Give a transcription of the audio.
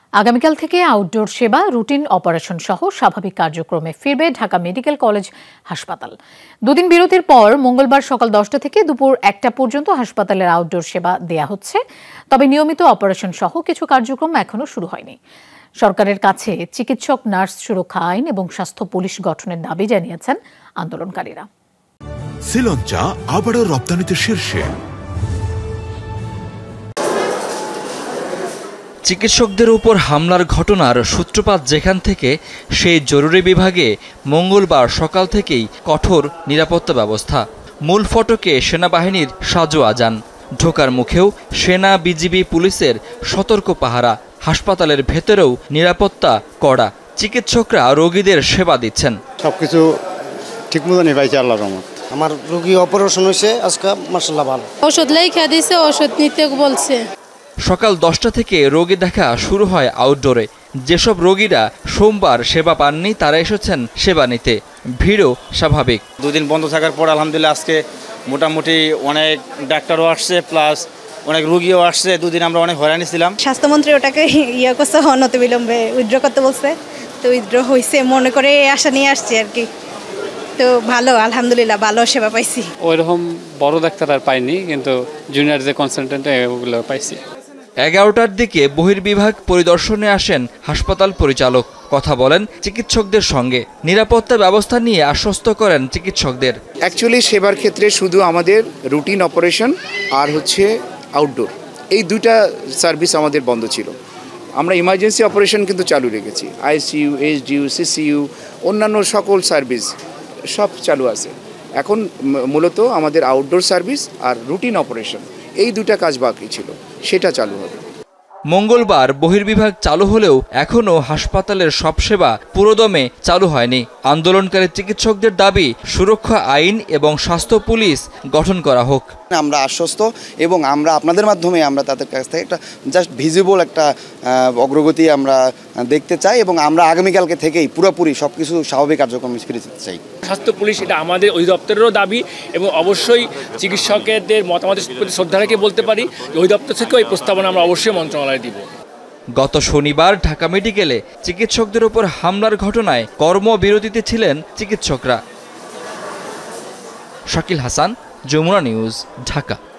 আগামীকাল থেকে আউটডোর সেবা, রুটিন অপারেশন সহ স্বাভাবিক কার্যক্রমে ফিরবে ঢাকা মেডিকেল কলেজ হাসপাতাল। দুদিন বিরতির পর মঙ্গলবার সকাল 10টা থেকে দুপুর 1টা পর্যন্ত হাসপাতালের আউটডোর সেবা দেয়া হচ্ছে। তবে নিয়মিত অপারেশন সহ কিছু কার্যক্রম এখনো শুরু হয়নি। সরকারের কাছে চিকিৎসক, নার্স সুরক্ষা আইন এবং স্বাস্থ্য পুলিশ গঠনের দাবি জানিয়েছেন আন্দোলনকারীরা। শ্রীলঙ্কা আবারও রপ্তানিতে শীর্ষে। চিকিৎসকদের উপর হামলার ঘটনার সূত্রপাত যেখান থেকে, সেই জরুরি বিভাগে মঙ্গলবার সকাল থেকেই কঠোর নিরাপত্তা ব্যবস্থা। মূল ফটকে সেনাবাহিনীর সাজো আজান, ঢোকার মুখেও সেনা, বিজিবি, পুলিশের সতর্ক পাহারা। হাসপাতালের ভেতরেও নিরাপত্তা কড়া। চিকিৎসকরা রোগীদের সেবা দিচ্ছেন। সবকিছু ঠিক মতো নিভাইছে আল্লাহর রহমত। আমার রোগী অপারেশন হয়েছে আজকে, মাশাআল্লাহ ভালো। ওষুধ লেখা দিয়েছে, ওষুধ নিতে বলছে। সকাল 10টা থেকে রোগী দেখা শুরু হয় আউটডোরে। যেসব রোগীরা সোমবার সেবা পাননি তারা এসেছেন সেবা নিতে। ভিড়ও স্বাভাবিক। দুদিন বন্ধ থাকার পর আলহামদুলিল্লাহ আজকে মোটামুটি অনেক ডাক্তারও আসছে, প্লাস অনেক রোগীও আসছে। দুদিন আমরা অনেক হয়রানি ছিলাম। স্বাস্থ্যমন্ত্রী ওটাকে ইয়ে করছে, অনতি বিলম্বে উইথড্র করতে বলছে, তো উইথড্র হয়েছে। মনে করে আশা নিয়ে আসছি আর কি। তো ভালো, আলহামদুলিল্লাহ ভালো সেবা পাইছি। ওইরকম বড় ডাক্তার আর পাইনি, কিন্তু জুনিয়র যে কনসালটেন্ট ওগুলো পাইছি। 11টার দিকে বহির্বিভাগ পরিদর্শনে আসেন হাসপাতাল পরিচালক। কথা বলেন চিকিৎসকদের সঙ্গে। নিরাপত্তা ব্যবস্থা নিয়ে আশ্বস্ত করেন চিকিৎসকদের। অ্যাকচুয়ালি সেবার ক্ষেত্রে শুধু আমাদের রুটিন অপারেশন আর আউটডোর, এই দুইটা সার্ভিস আমাদের বন্ধ ছিল। আমরা ইমার্জেন্সি অপারেশন কিন্তু চালু রেখেছি। আইসিইউ, এইচডিইউ, সিসিইউ, অন্যান্য সকল সার্ভিস সব চালু আছে। এখন মূলত আমাদের আউটডোর সার্ভিস আর রুটিন অপারেশন, এই দুটা কাজ বাকি ছিল, সেটা চালু হবে। মঙ্গলবার বহির্বিভাগ চালু হলেও এখনও হাসপাতালের সব সেবা পুরোদমে চালু হয়নি। আন্দোলনকারী চিকিৎসকদের দাবি, সুরক্ষা আইন এবং স্বাস্থ্য পুলিশ গঠন করা হোক। আমরা আশ্বস্ত এবং আমরা আপনাদের মাধ্যমে আমরা তাদের কাছ থেকে একটা জাস্ট ভিজিবল একটা অগ্রগতি আমরা দেখতে চাই এবং আমরা আগামীকালকে থেকেই পুরোপুরি সবকিছু স্বাভাবিক কার্যক্রমে ফিরে যেতে চাই। স্বাস্থ্য পুলিশ, এটা আমাদের অধিদপ্তরেরও দাবি এবং অবশ্যই চিকিৎসকের মতামতের প্রতি শ্রদ্ধা রেখে বলতে পারি যে অধিদপ্তর থেকেও এই প্রস্তাবনা আমরা অবশ্যই মন্ত্রণালয়ে দিব। গত শনিবার ঢাকা মেডিকেলে চিকিৎসকদের উপর হামলার ঘটনায় কর্মবিরতিতে ছিলেন চিকিৎসকরা। শাকিল হাসান, যমুনা নিউজ, ঢাকা।